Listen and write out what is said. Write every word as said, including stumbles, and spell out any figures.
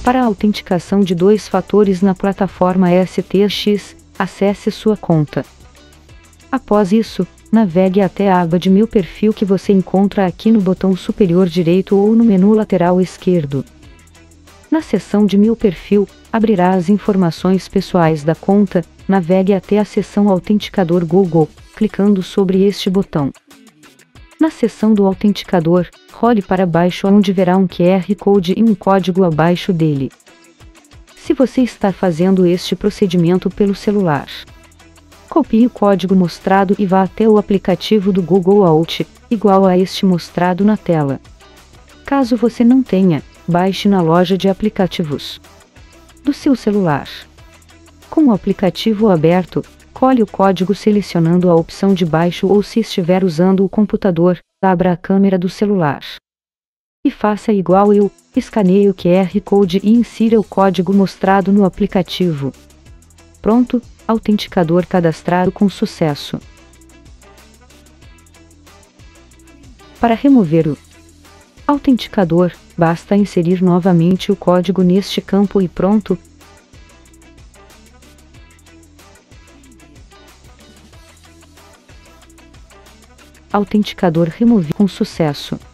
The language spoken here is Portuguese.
Para a autenticação de dois fatores na plataforma S T X, acesse sua conta. Após isso, navegue até a aba de Meu Perfil que você encontra aqui no botão superior direito ou no menu lateral esquerdo. Na seção de Meu Perfil, abrirá as informações pessoais da conta, navegue até a seção Autenticador Google, clicando sobre este botão. Na seção do autenticador, role para baixo onde verá um Q R Code e um código abaixo dele. Se você está fazendo este procedimento pelo celular, copie o código mostrado e vá até o aplicativo do Google Auth, igual a este mostrado na tela. Caso você não tenha, baixe na loja de aplicativos do seu celular. Com o aplicativo aberto, cole o código selecionando a opção de baixo ou se estiver usando o computador, abra a câmera do celular. E faça igual eu, escaneie o Q R Code e insira o código mostrado no aplicativo. Pronto, autenticador cadastrado com sucesso. Para remover o autenticador, basta inserir novamente o código neste campo e pronto. Autenticador removido com sucesso.